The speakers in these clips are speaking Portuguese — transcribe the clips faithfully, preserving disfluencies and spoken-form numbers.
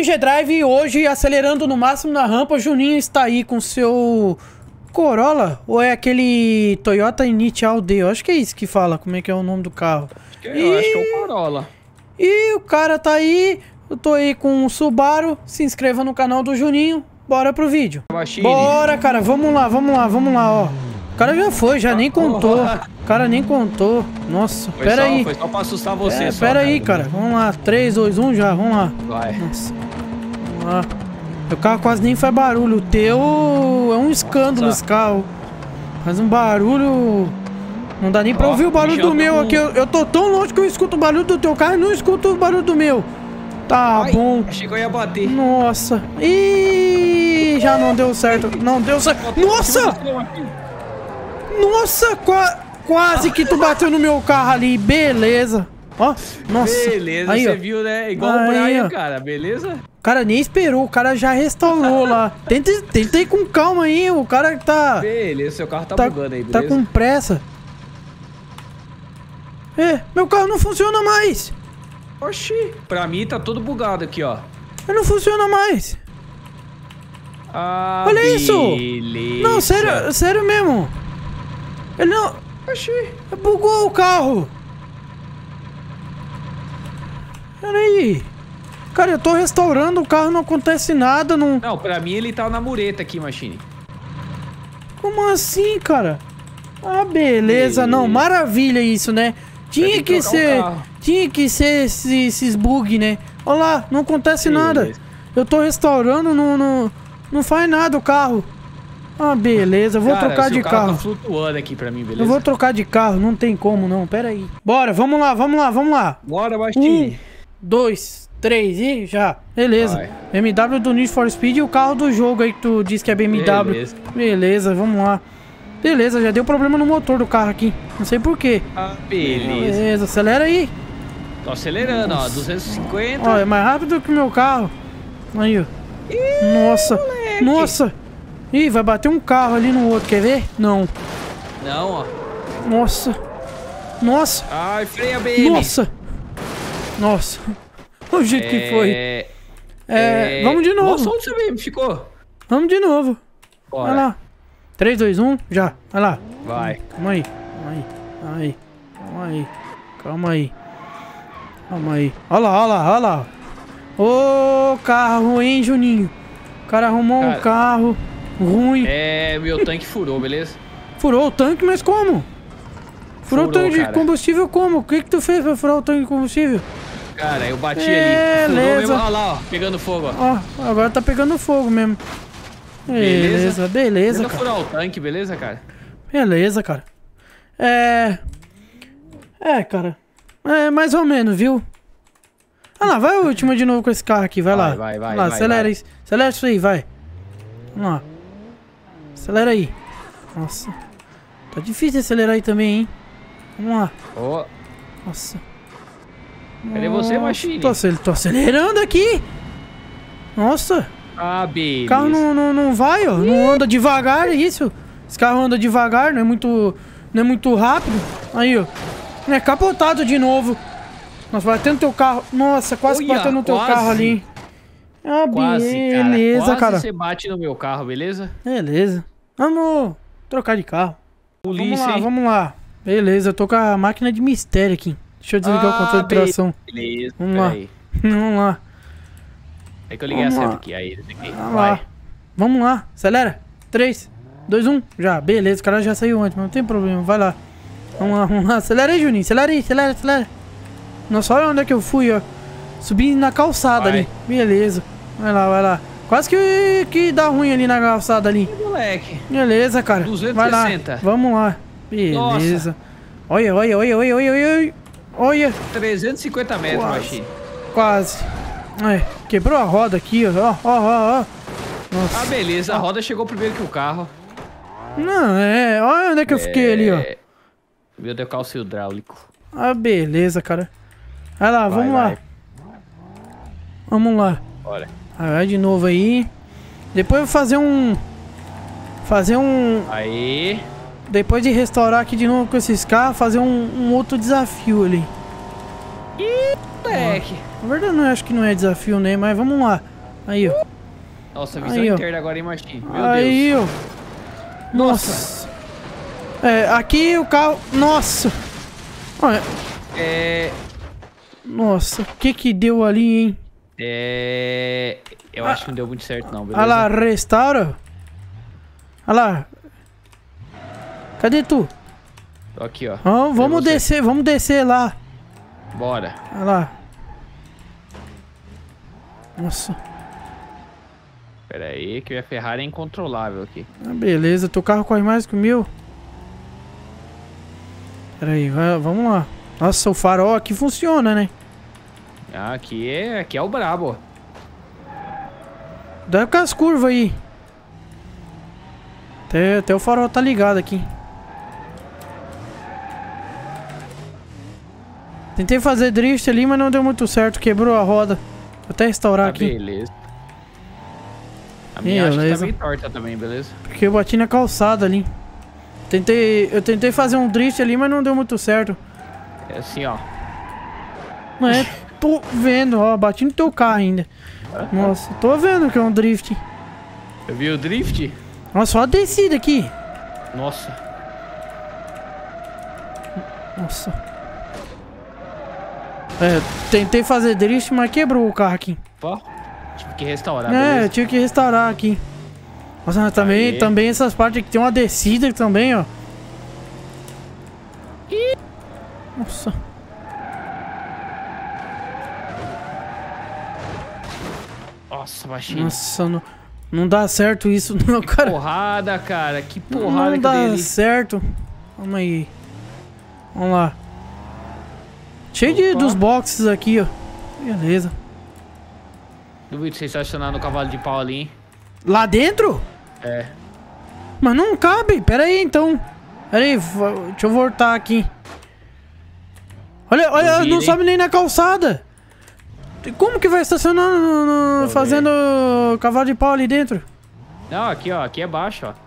no G-Drive e hoje, acelerando no máximo na rampa, o Juninho está aí com seu Corolla, ou é aquele Toyota Initial D? Eu acho que é isso que fala, como é que é o nome do carro. Acho que é, e... Eu acho que é o Corolla. E o cara tá aí, eu tô aí com o Subaru, se inscreva no canal do Juninho, bora pro vídeo. Machine. Bora, cara, vamos lá, vamos lá, vamos lá, ó. O cara já foi, já nem contou. O cara nem contou. Nossa, foi pera só, aí. Foi só pra assustar você, é, só, Pera cara. aí, cara. Vamos lá. três, dois, um, já. Vamos lá. Vai. Nossa. Vamos lá. Meu carro quase nem faz barulho. O teu é um escândalo, esse carro. Faz um barulho... Não dá nem pra Ó, ouvir o barulho do meu com... aqui. Eu, eu tô tão longe que eu escuto o barulho do teu carro e não escuto o barulho do meu. Tá Ai, bom. Achei que eu ia bater. Nossa. Ih, já não deu certo. Não deu certo. Nossa! Nossa, qua quase que tu bateu no meu carro ali. Beleza. Ó, nossa. Beleza, aí, você ó. viu, né? Igual aí, o Brian, ó. cara. Beleza? O cara nem esperou, o cara já restaurou lá. Tenta, tenta ir com calma aí, o cara tá... Beleza, seu carro tá, tá bugando aí, beleza? Tá com pressa. É, meu carro não funciona mais. Oxi, pra mim tá todo bugado aqui, ó. Ele não funciona mais. Ah, Olha beleza. isso. Não, sério, sério mesmo. Ele não... Oxi. Bugou o carro. Pera aí. Cara, eu tô restaurando, o carro não acontece nada, não... Não, pra mim ele tá na mureta aqui, Machine. Como assim, cara? Ah, beleza. E... Não, maravilha isso, né? Tinha que ser... Tinha que ser esses, esses bugs, né? Olha lá, não acontece beleza. nada. Eu tô restaurando, não, não, não faz nada o carro. Ah, beleza. Eu vou Cara, trocar de carro. carro. Tá flutuando aqui pra mim, beleza? Eu vou trocar de carro, não tem como não. Pera aí. Bora, vamos lá, vamos lá, vamos lá. Bora, Machine. Um, dois, três e já. Beleza. Vai. B M W do Need for Speed e o carro do jogo aí que tu disse que é B M W. Beleza. Beleza, vamos lá. Beleza, já deu problema no motor do carro aqui. Não sei porquê. Ah, beleza. Beleza, acelera aí. Tô acelerando, nossa. Ó, duzentos e cinquenta. Ó, é mais rápido que o meu carro. Aí, ó. Ih, nossa, moleque. nossa. Ih, vai bater um carro ali no outro, quer ver? Não. Não, ó. Nossa. Nossa. Ai, freia B M. Nossa. Nossa. O jeito é... que foi. É... É... Vamos de novo. Nossa, onde você B M ficou? Vamos de novo. Bora. Vai lá. três, dois, um, já. Vai lá. Vai. Calma aí. Calma aí. Aí. Calma aí. Calma aí. Calma aí. Olha lá, olha lá, olha lá. Ô, carro, hein, Juninho? O cara arrumou cara, um carro ruim. É, meu tanque furou, beleza? Furou o tanque, mas como? Furou, furou o tanque cara. de combustível como? O que que tu fez pra furar o tanque de combustível? Cara, eu bati Beleza. ali. Furou mesmo. Olha lá, ó, pegando fogo, ó. Ó, agora tá pegando fogo mesmo. Beleza, beleza, beleza cara. furar o tanque, beleza, cara? Beleza, cara. É... É, cara. É, mais ou menos, viu? Ah lá, vai a última de novo com esse carro aqui, vai, vai lá. Vai, vai, vai. Lá, vai, acelera vai. isso. Acelera isso aí, vai. Vamos lá. Acelera aí. Nossa. Tá difícil acelerar aí também, hein? Vamos lá. Oh. Nossa. Cadê você, Machine? Tô, tô acelerando aqui. Nossa. Ah, beleza. O carro não, não, não vai, ó. Ih. Não anda devagar, é isso. Esse carro anda devagar, não é muito, não é muito rápido. Aí, ó. É capotado de novo. Nossa, batendo no teu carro. Nossa, quase Olha, batendo no teu quase. carro ali. Ah, quase, beleza, cara. Quase cara. você bate no meu carro, beleza? Beleza. Vamos trocar de carro. Polícia, vamos lá, hein? vamos lá. Beleza, eu tô com a máquina de mistério aqui. Deixa eu desligar ah, o controle de tração. Beleza, vamos lá. Aí. Vamos lá. É que eu liguei vamos a seta lá. aqui. Aí, aqui. Vamos Vai. lá. Vamos lá. Acelera. três, dois, um. Já. Beleza, o cara já saiu antes, mas não tem problema. Vai lá. Vamos lá, vamos lá. Acelera aí, Juninho. Acelera aí, acelera, acelera. Nossa, olha onde é que eu fui, ó. Subi na calçada vai. ali. Beleza. Vai lá, vai lá. Quase que, que dá ruim ali na calçada ali. E, moleque. Beleza, cara. duzentos e vai lá. sessenta. Vamos lá. Beleza. Nossa. Olha, olha, olha, olha, olha, olha. Olha. trezentos e cinquenta metros, Quase. Machine. Quase. É, quebrou a roda aqui, ó. Ó, ó, ó, ó. Nossa. Ah, beleza. A roda chegou primeiro que o carro. Não, é. Olha onde é que eu fiquei é... ali, ó. Meu Deus, calço hidráulico. Ah, beleza, cara. Vai lá, vai, vamos vai. lá. Vamos lá. Bora. Vai de novo aí. Depois eu vou fazer um... Fazer um... Aí. Depois de restaurar aqui de novo com esses carros, fazer um, um outro desafio ali. Ih, moleque. Na verdade, não acho que não é desafio, né? Mas vamos lá. Aí, ó. Nossa, visão Aí, ó. interna agora, hein, Machine? Meu Aí, Deus. ó. Nossa. É, aqui o carro... Nossa. Olha. É... Nossa, o que que deu ali, hein? É... Eu Ah. acho que não deu muito certo, não, beleza? Olha lá, restaura. Olha lá. Cadê tu? Tô aqui, ó. Vamos, vamos Cadê você? descer, vamos descer lá. Bora. Olha lá. Nossa. Pera aí, que a Ferrari é incontrolável aqui. Ah, beleza, teu carro corre mais que o meu. Pera aí, vai, vamos lá. Nossa, o farol aqui funciona, né? Ah, aqui é, aqui é o brabo. Dá com as curvas aí. Até, até o farol tá ligado aqui. Tentei fazer drift ali, mas não deu muito certo. Quebrou a roda. Vou até restaurar Ah, aqui. beleza. A minha acho que tá Beleza. meio torta também, beleza? Porque eu bati na calçada ali. Tentei, eu tentei fazer um drift ali, mas não deu muito certo. É assim, ó. Não é? Tô vendo, ó. Bati no teu carro ainda. Nossa, tô vendo que é um drift. Eu vi o drift? Nossa, só a descida aqui. Nossa. Nossa. É, tentei fazer drift, mas quebrou o carro aqui. Ó, tive que restaurar, É, eu beleza? tive que restaurar aqui. Nossa, mas também, Aí. também essas partes aqui tem uma descida também, ó. Nossa. Nossa, Machine. Nossa, não, não dá certo isso não, cara. Porrada, cara. Que Não porrada que dá eu dei ali. certo. Calma aí. Vamos lá. Cheio de, Opa. dos boxes aqui, ó. Beleza. Duvido você estacionar no cavalo de pau ali, hein? Lá dentro? É. Mas não cabe. Pera aí, então. Pera aí. va- Deixa eu voltar aqui. Olha, olha, Duvido, não hein? sobe nem na calçada. Como que vai estacionar no, no- Vamos fazendo cavalo de pau ali dentro? Não, aqui, ó. Aqui é baixo, ó.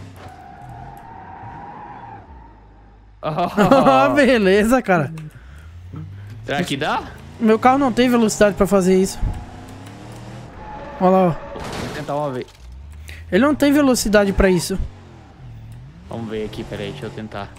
Ah, Oh, beleza, cara. será que dá? Meu carro não tem velocidade pra fazer isso. Olha lá, ó. Vou tentar uma vez. Ele não tem velocidade pra isso. Vamos ver aqui, peraí, deixa eu tentar.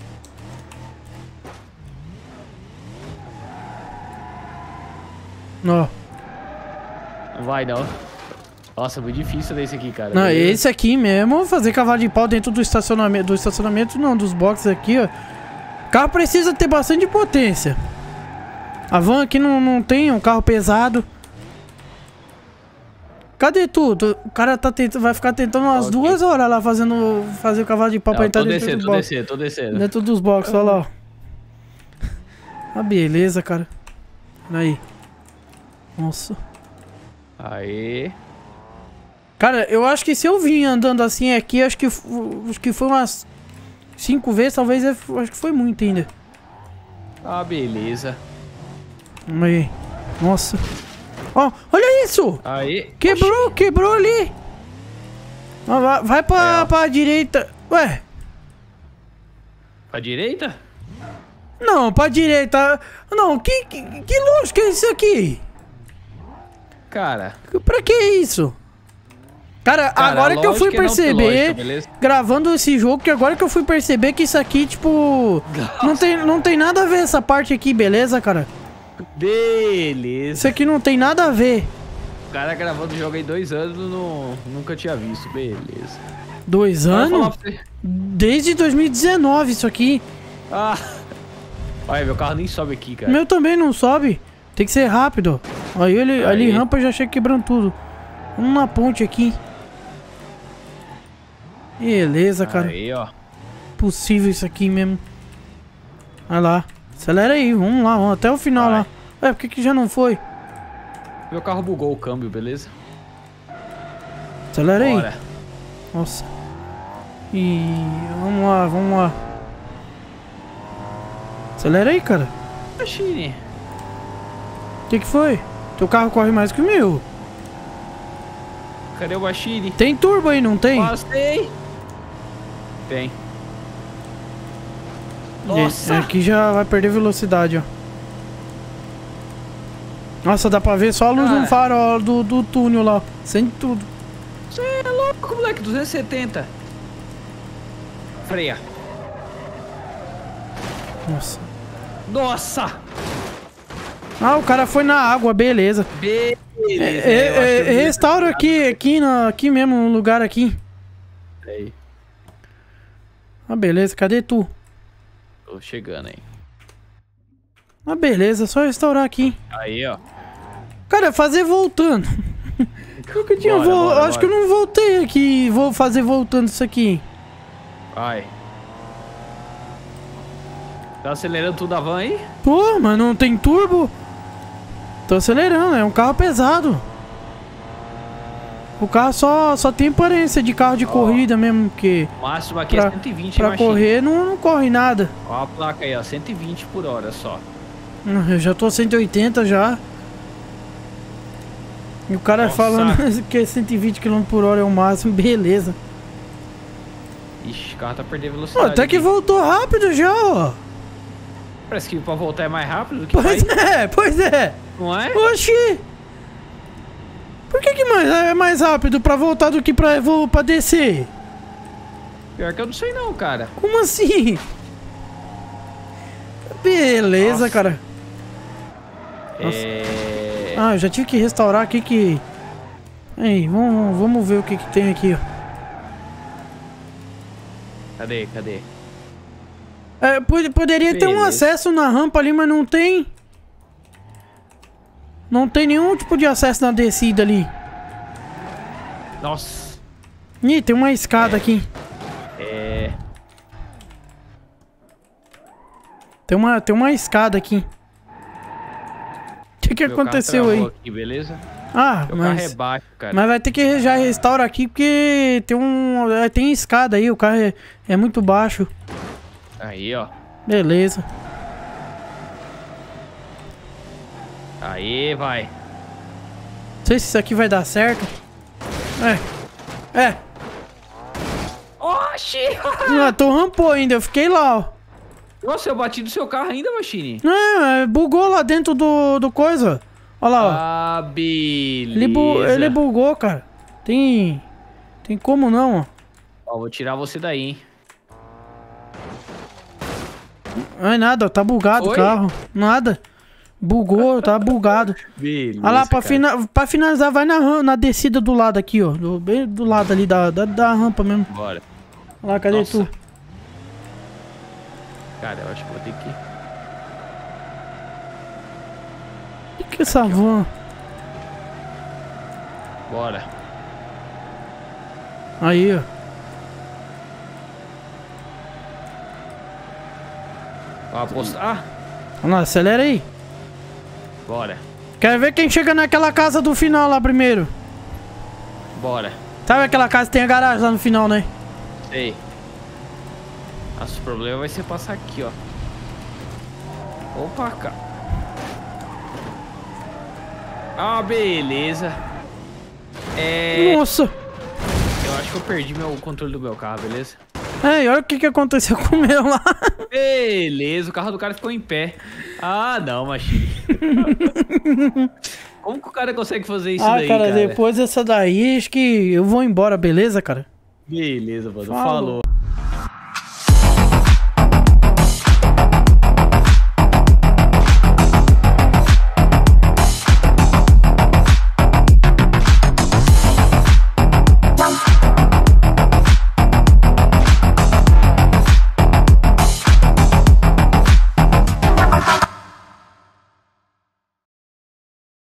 Ó. Não vai, não. Nossa, muito difícil desse aqui, cara. Não, Beleza? esse aqui mesmo, fazer cavalo de pau dentro do estacionamento. Do estacionamento não, dos boxes aqui, ó. O carro precisa ter bastante potência. A van aqui não, não tem, é um carro pesado. Cadê tu? Tu- O cara tá tentando, vai ficar tentando umas Ok. duas horas lá fazendo fazer o cavalo de pau pra Não, entrar tô dentro descendo, dos tô boxes. descendo, tô descendo. Dentro dos boxes, olha lá, ó. Ah, beleza, cara. Aí. Nossa. Aí. Cara, eu acho que se eu vim andando assim aqui, acho que, fu- acho que foi umas cinco vezes, talvez, é- acho que foi muito ainda. Ah, beleza. Aí. Nossa. Ó, olha isso! Aí. Quebrou, quebrou ali! Ó, vai, vai pra, É, ó. pra direita. Ué, Pra direita? não, pra direita. Não, que, que, que lógica é isso aqui? Cara. Pra que isso? Cara, Cara, agora que eu fui lógica é não perceber, lógica, beleza? gravando esse jogo, que agora que eu fui perceber que isso aqui, tipo, não tem, não tem nada a ver essa parte aqui, beleza, cara? Beleza. Isso aqui não tem nada a ver. O cara gravando o jogo aí dois anos, não, nunca tinha visto. Beleza. Dois Vai falar anos? pra você. Desde dois mil e dezenove isso aqui. Ah. Olha, meu carro nem sobe aqui, cara. Meu também não sobe. Tem que ser rápido. Aí ele, Aí. ali rampa já chega quebrando tudo. Vamos na ponte aqui. Beleza, cara. Aí, ó. Possível isso aqui mesmo. Olha lá. Acelera aí, vamos lá, vamos até o final Vai. lá. Ué, por que que já não foi? Meu carro bugou o câmbio, beleza? Acelera aí. Bora. Nossa. E vamos lá, vamos lá. Acelera aí, cara. Machine. O que que foi? Teu carro corre mais que o meu. Cadê o Machine? Tem turbo aí, não tem? Passei. Tem. Esse Nossa. aqui já vai perder velocidade, ó. Nossa, dá pra ver só a luz Ah. no farol do, do túnel lá. Sem tudo. Você é louco, moleque. duzentos e setenta. Freia. Nossa. Nossa! Ah, o cara foi na água, beleza. Beleza. É, eu acho é, que eu vi restaura essa aqui, aqui, na, aqui mesmo, no lugar aqui. aí. Ah, beleza, cadê tu? Tô chegando aí. Ah, beleza, só restaurar aqui. Aí, ó. Cara, fazer voltando. Nunca tinha Bora, vo... bora, Acho bora. que eu não voltei aqui. Vou fazer voltando isso aqui. Vai. Tá acelerando tudo a van aí? Pô, mas não tem turbo. Tô acelerando, é um carro pesado. O carro só, só tem aparência de carro de Ó. corrida mesmo, porque O máximo aqui Pra- é cento e vinte, pra imagina. correr não, não corre nada. Ó a placa aí, ó. cento e vinte por hora só. Ah, eu já tô cento e oitenta já. E o cara Nossa. falando que é cento e vinte quilômetros por hora é o máximo, beleza. Ixi, o carro tá perdendo Pô, velocidade. até que aqui. voltou rápido já, ó. Parece que pra voltar é mais rápido do que Pois vai. é, pois é. Não é? Oxi! Por que que mais, é mais rápido pra voltar do que pra, vou, pra descer? Pior que eu não sei não, cara. Como assim? Beleza, Nossa. cara. Nossa. É... Ah, eu já tive que restaurar aqui que... Aí, vamos, vamos ver o que que tem aqui, ó. Cadê, cadê? É, pod- poderia ter um Beleza. acesso na rampa ali, mas não tem. Não tem nenhum tipo de acesso na descida ali. Nossa. Ih, tem uma escada aqui. É... Tem uma, tem uma escada aqui. O que que meu carro aconteceu travou aí? Aqui, beleza? Ah, Meu carro é mas... baixo, cara. Mas vai ter que já restaurar aqui porque tem um... é, tem escada aí, o carro é, é muito baixo. Aí, ó. Beleza. Aí, vai. Não sei se isso aqui vai dar certo. É. É. Oxi! Ah, tu rampou ainda, eu fiquei lá, ó. Nossa, eu bati no seu carro ainda, Machine. Não, é, bugou lá dentro do, do coisa. Olha lá, ó. Ah, beleza. Ele, bu ele bugou, cara. Tem... Tem como não, ó. Ó, vou tirar você daí, hein. Não é nada, ó, tá bugado o Oi? carro. Nada. Bugou, tá bugado. Beleza, Olha lá, pra, cara. fina pra finalizar, vai na, ram- na descida do lado aqui, ó. Do, bem do lado ali da, da, da rampa mesmo. Bora. Olha lá, cadê Nossa. tu? Cara, eu acho que vou ter que... O que que é essa van? Bora. Aí, ó. Ó, aposta... Ah, Olha lá, acelera aí. bora. Quero ver quem chega naquela casa do final lá primeiro. Bora. Sabe aquela casa que tem a garagem lá no final, né? Sei. Nosso problema vai ser passar aqui, ó. Opa, cá. Ah, beleza. É... Nossa. Eu acho que eu perdi meu, o controle do meu carro, beleza? É, e olha o que que aconteceu com o meu lá. Beleza, o carro do cara ficou em pé. Ah, não, Machine. Como que o cara consegue fazer isso Ah, daí, cara, cara? depois dessa daí, acho que eu vou embora, beleza, cara? Beleza, mano. Falou. Falou.